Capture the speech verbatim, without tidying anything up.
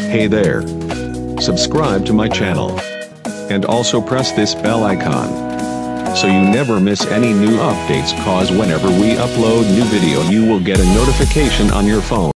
Hey there. Subscribe to my channel. And also press this bell icon, so you never miss any new updates, cause whenever we upload new video you will get a notification on your phone.